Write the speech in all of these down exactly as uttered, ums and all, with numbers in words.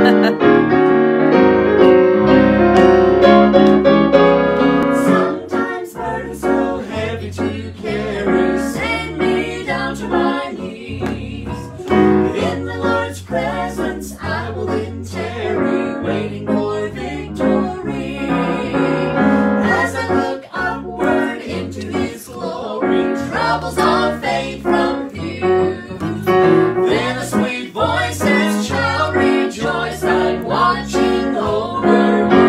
Sometimes burdens so heavy to carry send me down to my knees. In the Lord's presence I will then tarry, waiting for victory. As I look upward into His glory, troubles all fade from view. Then a sweet voices shall rejoice, I'm watching over you.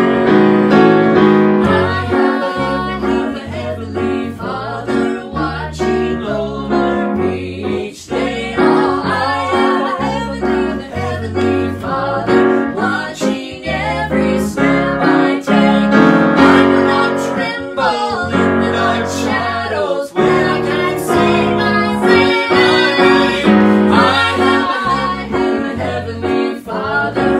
I have a, have a heavenly Father watching over me each day. Oh, I have a heavenly, heavenly Father watching every step I take. I will not tremble in the dark shadows when I can't see my way. I have a, I have a heavenly Father